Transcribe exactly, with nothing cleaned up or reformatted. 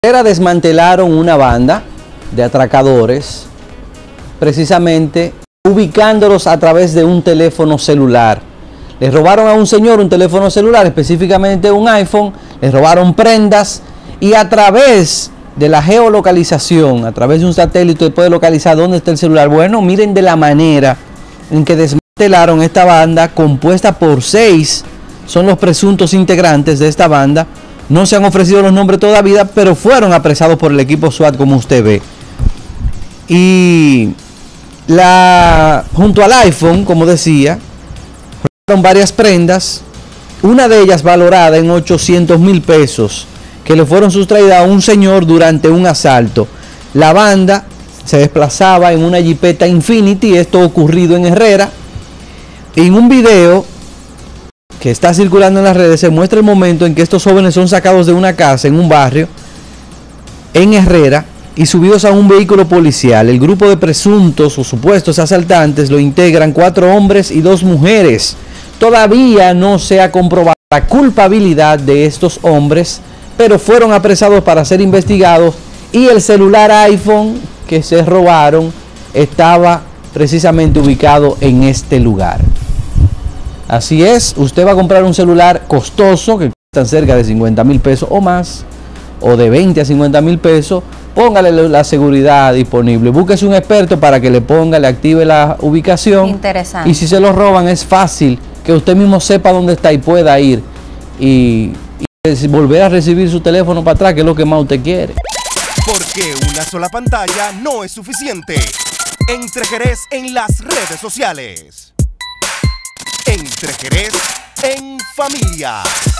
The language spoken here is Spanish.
Desmantelaron una banda de atracadores, precisamente ubicándolos a través de un teléfono celular. Les robaron a un señor un teléfono celular, específicamente un iPhone, les robaron prendas y a través de la geolocalización, a través de un satélite, puede localizar dónde está el celular. Bueno, miren de la manera en que desmantelaron esta banda, compuesta por seis, son los presuntos integrantes de esta banda. No se han ofrecido los nombres todavía, pero fueron apresados por el equipo SWAT, como usted ve. Y la, junto al iPhone, como decía, robaron varias prendas, una de ellas valorada en ochocientos mil pesos, que le fueron sustraídas a un señor durante un asalto. La banda se desplazaba en una Jeepeta Infiniti, esto ocurrido en Herrera. En un video que está circulando en las redes se muestra el momento en que estos jóvenes son sacados de una casa en un barrio en Herrera y subidos a un vehículo policial. El grupo de presuntos o supuestos asaltantes lo integran cuatro hombres y dos mujeres. Todavía no se ha comprobado la culpabilidad de estos hombres, pero fueron apresados para ser investigados y el celular iPhone que se robaron estaba precisamente ubicado en este lugar. Así es, usted va a comprar un celular costoso, que cuesta cerca de cincuenta mil pesos o más, o de veinte a cincuenta mil pesos, póngale la seguridad disponible. Búsquese un experto para que le ponga, le active la ubicación. Interesante. Y si se lo roban es fácil que usted mismo sepa dónde está y pueda ir y, y volver a recibir su teléfono para atrás, que es lo que más usted quiere. Porque una sola pantalla no es suficiente. Entre Jerez en las redes sociales. Entre Jerez en familia.